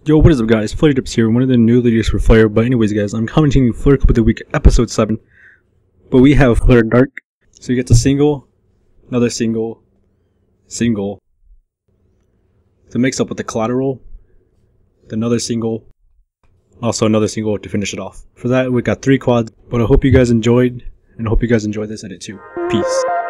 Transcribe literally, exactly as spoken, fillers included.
Yo, what is up guys, Flare Dips here, one of the new leaders for Flare, but anyways guys, I'm commenting Flare Cup of the Week episode seven, but we have Flare Dark, so you get the single, another single, single, to mix up with the collateral, another single, also another single to finish it off. For that we got three quads, but I hope you guys enjoyed, and I hope you guys enjoyed this edit too. Peace.